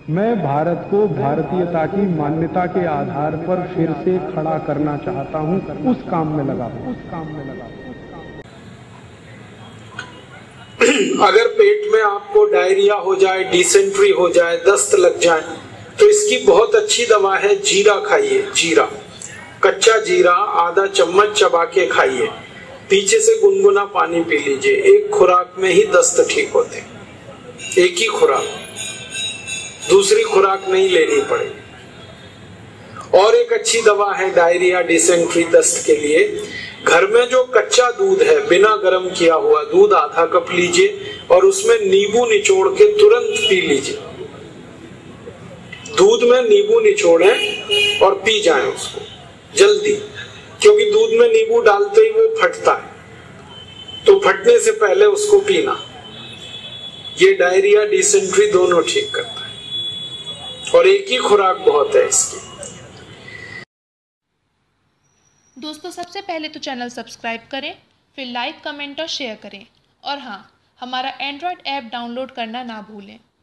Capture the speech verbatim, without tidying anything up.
मैं भारत को भारतीयता की मान्यता के आधार पर फिर से खड़ा करना चाहता हूं, उस काम में लगा हूं उस काम में लगा हूं अगर पेट में आपको डायरिया हो जाए, डिसेंट्री हो जाए, दस्त लग जाए, तो इसकी बहुत अच्छी दवा है जीरा खाइए। जीरा, कच्चा जीरा आधा चम्मच चबा के खाइए, पीछे से गुनगुना पानी पी लीजिए। एक खुराक में ही दस्त ठीक होते, एक ही खुराक, दूसरी खुराक नहीं लेनी पड़ेगी। और एक अच्छी दवा है डायरिया, डिसेंट्री, दस्त के लिए, घर में जो कच्चा दूध है, बिना गर्म किया हुआ दूध आधा कप लीजिए और उसमें नींबू निचोड़ के तुरंत पी लीजिए। दूध में नींबू निचोड़ें और पी जाएं उसको जल्दी, क्योंकि दूध में नींबू डालते ही वो फटता है, तो फटने से पहले उसको पीना। ये डायरिया, डिसेंट्री दोनों ठीक करता है और एक ही खुराक बहुत है इसकी। दोस्तों, सबसे पहले तो चैनल सब्सक्राइब करें, फिर लाइक, कमेंट और शेयर करें, और हाँ, हमारा एंड्रॉयड ऐप डाउनलोड करना ना भूलें।